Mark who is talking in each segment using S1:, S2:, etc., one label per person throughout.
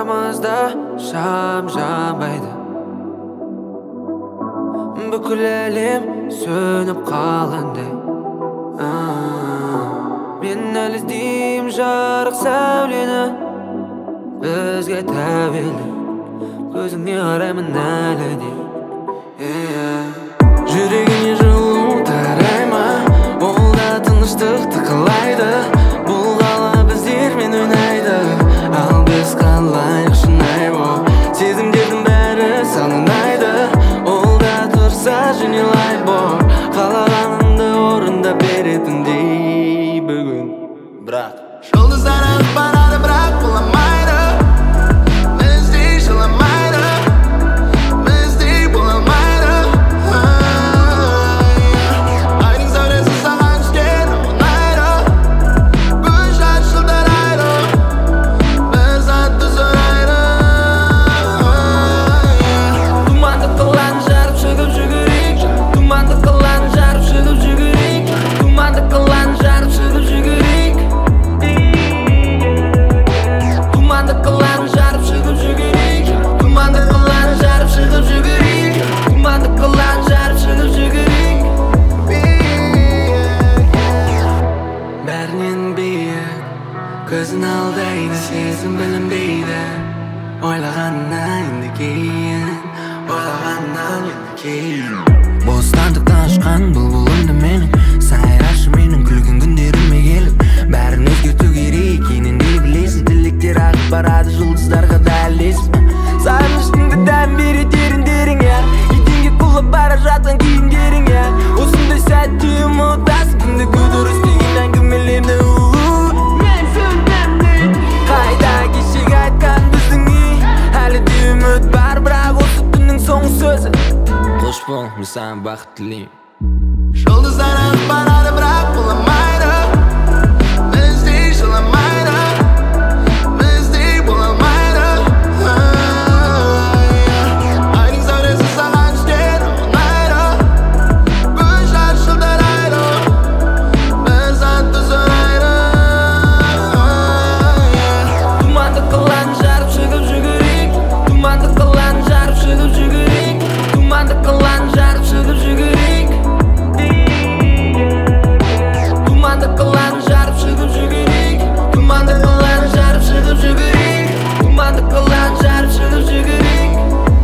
S1: арамызда шам жанбайды. Бүкіл әлем сөніп қалғандай. Мен әлі іздеймін жарық сәулені, бізге тәуелді көзіңе қараймын әлі де. Жүрегіне жылу тарай ма, ол да тыныштықты қалайды. Бұл қала біздермен ойнайды, ал біз қалайық шынайы боп. Сезімдердің бәрі санынайды, ол да тұрса жөнелай боп. Қалағаныңды орындап беретіндей бүгін. Бірақ
S2: жұлдыздар ағып барады, бірақ боламайды. Біздей жыламайды, біздей бола алмайды. Айдың сәулесі саған түскен ұнайды. Күн шашылдырайды, біз атты сұрайды.
S1: Думанды қылан жарып шығып жүгірейік, думанды қылан жарып шығып жүгірейік, думанды қылан жарып шығып жүгірейік, думанды қылан жарып шығып жүгірейік, думанды қылан жарып шығып жүгірейік, думанды қылан жарып шығып жүгірейік. Бәрінен биік көзін алдайды, сезім білінбейді. Ойлағаннан енді кейін, ойлағаннан енді кейін. Бостандықтан ұшқан бұлбұлымды менің, сайрашы менің күлгін күндеріме келіп. Бәрін өзгерту керек, енінде білесіз, тілектер ағып барады жұлдыздарға дәлесіп. Сағыныштыңды дәм беретеріндерің, ертеңге құлап бара жатқан киімдерің. Осындай сәтте ұмытасың кімді дұрыс деген әңгімелерді. Мен сөндім қайда кешегі айтқан біздің үй, әлі де үміт бар, бірақ осы түннің соңғы сөзі. Қош бол, мен саған бақыт тілеймін.
S2: Жұлдыздар ағып барады, бірақ боламайды. Біздей жыламайды, біздей бола алмайды. Айдың сәулесі саған түскен ұнайды. Күн шашылдырайды, біз атты сұрайды.
S1: Думанды қылан жарып шығып жүгірейік, думанды қылан жарып шығып жүгірейік, думанды қылан жарып шығып жүгірейік, думанды қылан жарып шығып жүгірейік, думанды қылан жарып шығып жүгірейік, думанды қылан жарып шығып жүгірейік.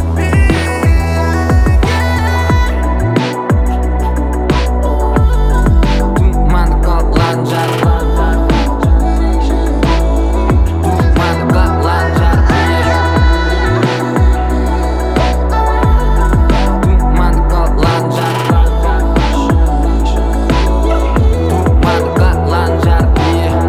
S1: Думанды қылан жарып, думанды қылан жарып, думанды қылан жарып,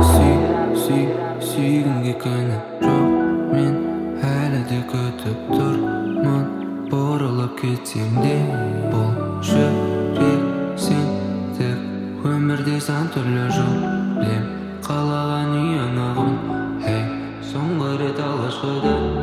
S1: сүйгінге күні жоқ, мен әлі де күтіп тұрмын. Бұрылып кетсем де бұл жүрек сен тек өмірде сан түрлі жол білем, қалаған үй анығын. Соңғы рет алғашқыда